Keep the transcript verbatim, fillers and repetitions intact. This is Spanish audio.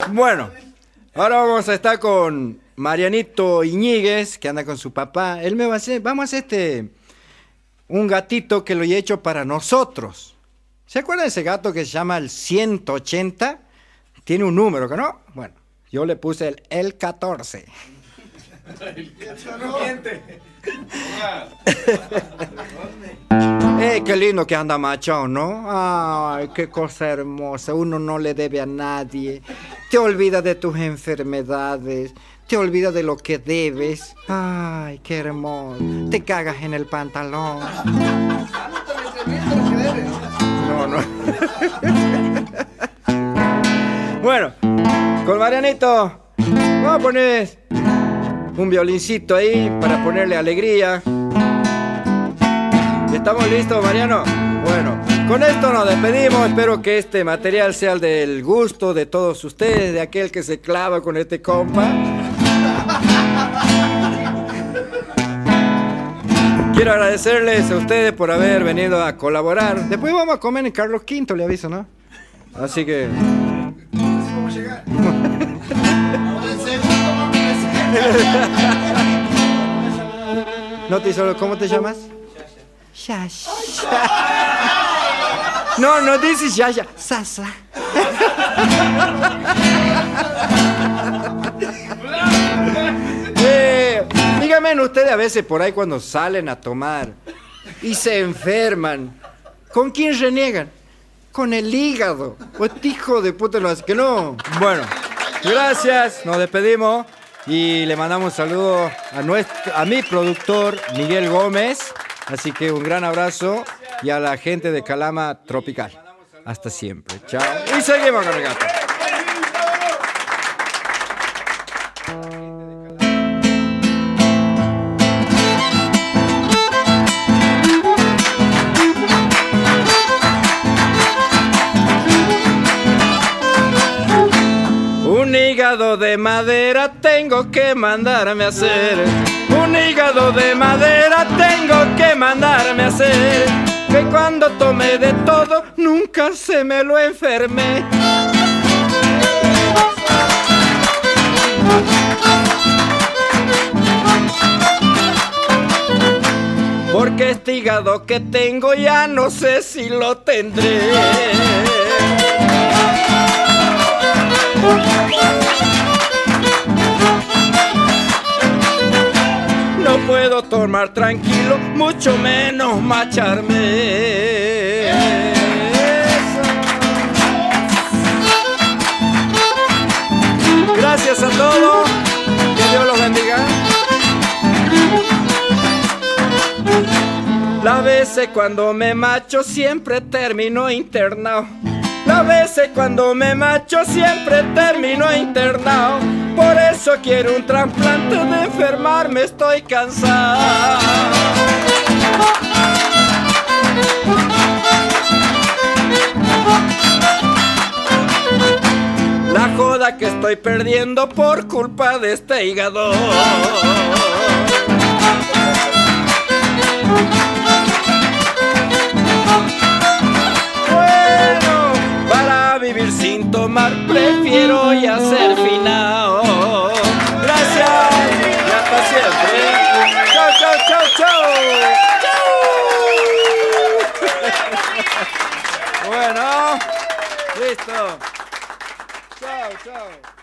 Bueno, ahora vamos a estar con Marianito Iñiguez, que anda con su papá. Él me va a hacer, vamos a hacer este, un gatito que lo he hecho para nosotros. ¿Se acuerdan de ese gato que se llama el ciento ochenta? Tiene un número, ¿no? Bueno, yo le puse el, el catorce. Eh, qué lindo que anda machón, ¿no? Ay, qué cosa hermosa. Uno no le debe a nadie. Te olvidas de tus enfermedades. Te olvidas de lo que debes. Ay, qué hermoso. Te cagas en el pantalón. No, no. Bueno, con Marianito vamos a poner un violincito ahí para ponerle alegría. ¿Estamos listos, Mariano? Bueno, con esto nos despedimos. Espero que este material sea del gusto de todos ustedes, de aquel que se clava con este compa. Quiero agradecerles a ustedes por haber venido a colaborar. Después vamos a comer en Carlos Quinto, le aviso, ¿no? Así que... ¿Cómo llegar? No te hizo, ¿cómo te llamas? Shasha. No, no dices Shasha. Sasa. eh, díganme ustedes a veces por ahí cuando salen a tomar y se enferman, ¿con quién reniegan? Con el hígado. Pues hijo de puta lo hace que no. Bueno, gracias, nos despedimos y le mandamos un saludo a nuestro, a mi productor Miguel Gómez. Así que un gran abrazo y a la gente de Calama Tropical. Hasta siempre. Chao. Y seguimos con el gato. Un hígado de madera tengo que mandarme a hacer. Un hígado de madera tengo que mandarme a hacer. Que cuando tomé de todo nunca se me lo enfermé. Porque este hígado que tengo ya no sé si lo tendré. No puedo tomar tranquilo, mucho menos macharme. Gracias a todos, que Dios los bendiga. Las veces cuando me macho siempre termino internado. Las veces cuando me macho siempre termino internado. Por eso quiero un trasplante, de enfermarme estoy cansado. La joda que estoy perdiendo por culpa de este hígado. Bueno, para vivir sin tomar prefiero ya ser finao. Gracias y hasta siempre. Chau, chau, chau, chau. Chau. Bueno, listo. Chao, chao.